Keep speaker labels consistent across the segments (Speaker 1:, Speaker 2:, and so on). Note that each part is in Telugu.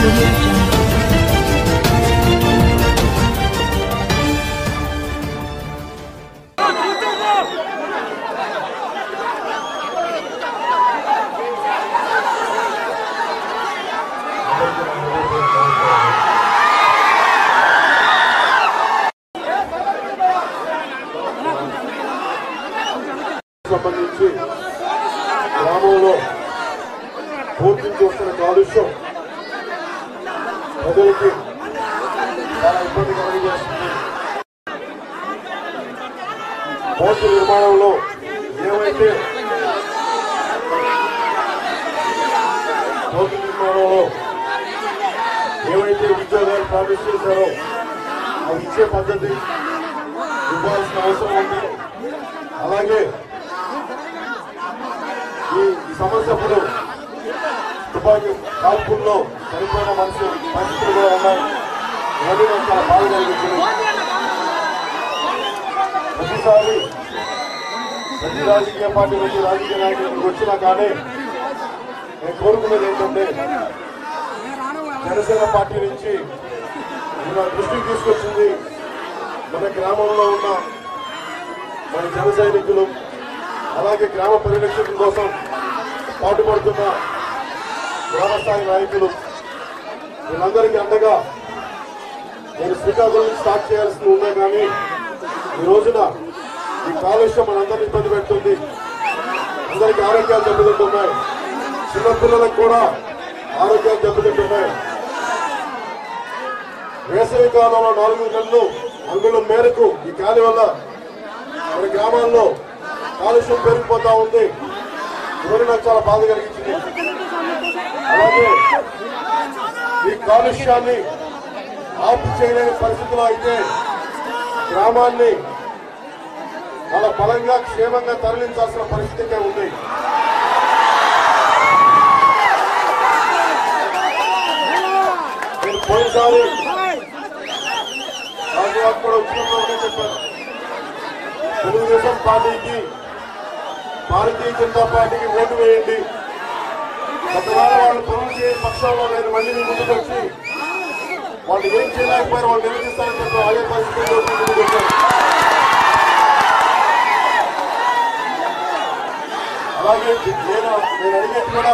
Speaker 1: సంబంధించి గ్రామంలో పూర్తి చూస్తున్న కాలుష్యం ప్రజలకి చాలా ఇబ్బంది కలిగజేస్తుంది. పోర్టు నిర్మాణంలో ఏవైతే ఉద్యోగాలు ప్రామిస్ చేశారో అవి ఇచ్చే పద్ధతి ఇవ్వాల్సిన అవసరం ఉంది. అలాగే ఈ సమస్యప్పుడు తుపాకీ కాల్పుల్లో చనిపోయిన పరిస్థితులు కూడా ఉన్నాయి. ఇవన్నీ నాకు చాలా బాధ కలిగించింది. ప్రతిసారి ప్రతి రాజకీయ పార్టీ నుంచి రాజకీయ నాయకులకు వచ్చినా కానీ నేను కోరుకునేది ఏంటంటే జనసేన పార్టీ నుంచి మన దృష్టికి తీసుకొచ్చింది మన గ్రామంలో ఉన్న మన జన సైనికులు, అలాగే గ్రామ పరిరక్షణ కోసం పాటుపడుతున్న గ్రామస్థాయి నాయకులు, వీళ్ళందరికీ అండగా నేను శ్రీకాకుళం స్టార్ట్ చేయాల్సి ఉందే. కానీ ఈ రోజున ఈ కాలుష్యం మనందరినీ ఇబ్బంది పెడుతుంది. అందరికీ ఆరోగ్యాలు దెబ్బతింటున్నాయి. చిన్నపిల్లలకు కూడా ఆరోగ్యాలు దెబ్బతింటున్నాయి. వేసవి కాలంలో 4 నెలలు అంగుళం మేరకు ఈ గాలి వల్ల మన గ్రామాల్లో కాలుష్యం పెరిగిపోతా ఉంది. ఇవన్నీ నాకు చాలా బాధ కలిగించింది. అలాగే ఈ కాలుష్యాన్ని ఆపు చేయలేని పరిస్థితుల్లో అయితే గ్రామాన్ని చాలా బలంగా క్షేమంగా తరలించాల్సిన పరిస్థితి ఉంది. నేను పోయినసారి రాజువాకు కూడా ఉద్యోగంలోనే చెప్పాను, తెలుగుదేశం పార్టీకి భారతీయ జనతా పార్టీకి ఓటు వేయండి. ఒకవేళ వాళ్ళు పనులు చేయని పక్షంలో నేను మళ్ళీ మీ ముందుకు వచ్చి వాళ్ళు ఏం చేయలేకపోయారు వాళ్ళు నిలదీస్తారని చెప్పి అదే పరిస్థితుల్లో ముందుకు వచ్చారు. అలాగే నేను అడిగేది కూడా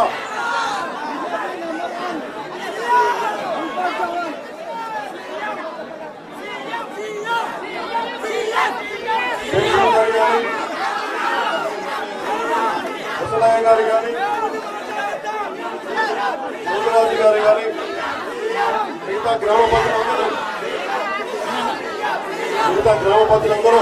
Speaker 1: ముసలాయ గారు కానీ యోగరాజు గారు కానీ మిగతా గ్రామ ప్రజలందరూ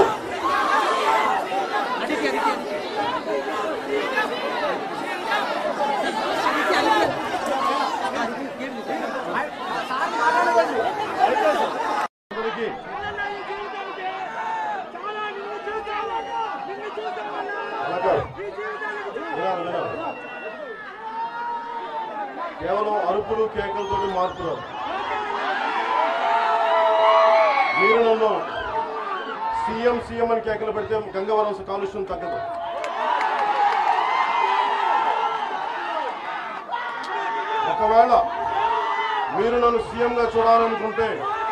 Speaker 1: కేవలం అరుపులు కేకలతో మారుతున్నారు. మీరు నన్ను సీఎం సీఎం అని కేకలు పెడితే గంగవరం కాలుష్యం తగ్గదు. ఒకవేళ మీరు నన్ను సీఎంగా చూడాలనుకుంటే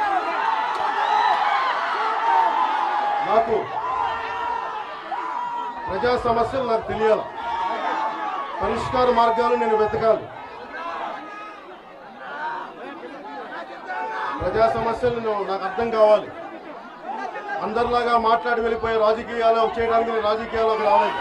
Speaker 1: నాకు ప్రజా సమస్యలు నాకు తెలియాలి, పరిష్కార మార్గాలు నేను వెతకాలి. ప్రజా సమస్యలు నాకు అర్థం కావాలి. అందరిలాగా మాట్లాడి వెళ్ళిపోయే రాజకీయాలు చేయడానికి నేను రాజకీయాల్లోకి రాలేదు.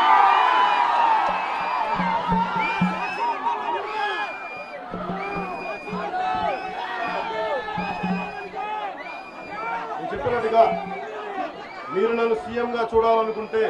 Speaker 1: నేను చెప్పినట్టుగా మీరు నన్ను సీఎంగా చూడాలనుకుంటే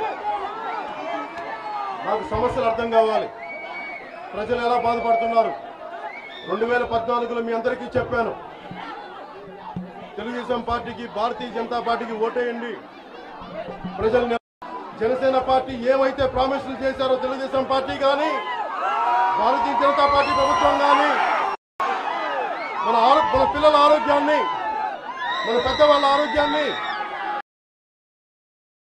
Speaker 1: నాకు సమస్యలు అర్థం కావాలి. ప్రజలు ఎలా బాధపడుతున్నారు 2014లో మీ అందరికీ చెప్పాను, తెలుగుదేశం పార్టీకి భారతీయ జనతా పార్టీకి ఓటేయండి. ప్రజలు జనసేన పార్టీ ఏవైతే ప్రామిసులు చేశారో తెలుగుదేశం పార్టీ కానీ భారతీయ జనతా పార్టీ ప్రభుత్వం కానీ మన పిల్లల ఆరోగ్యాన్ని, మన పెద్దవాళ్ళ ఆరోగ్యాన్ని